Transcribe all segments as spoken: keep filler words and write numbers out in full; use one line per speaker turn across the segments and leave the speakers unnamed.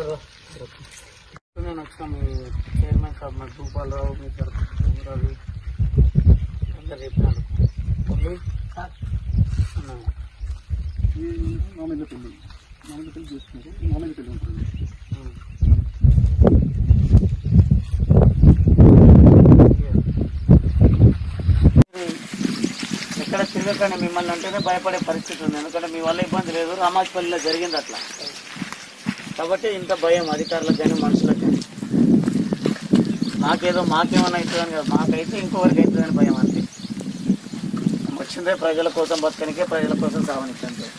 నేను వచ్చిన మీ చైర్మన్ సాబ్ మరి భూపాలరావు మీ రవి అందరు చెప్పినారు
మామూలు పెళ్ళి మామూలు పెళ్ళి చేస్తున్నారు మామూలు పెళ్ళి ఉంటుంది.
ఎక్కడ తిరగకండి మిమ్మల్ని అంటేనే భయపడే పరిస్థితి ఉంది. ఎందుకంటే మీ వల్ల ఇబ్బంది లేదు, రామాజపల్లిలో జరిగింది అట్లా. కాబట్టి ఇంత భయం అధికారులకు కానీ మనుషులకు కానీ. మాకేదో మాకేమన్నా అవుతుందని కాదు, మాకైతే ఇంకొకరికి అవుతుందని భయం అంతే. వచ్చిందే ప్రజల కోసం బతకనికే, ప్రజల కోసం సావనిచ్చంతే.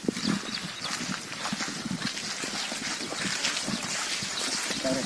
సరే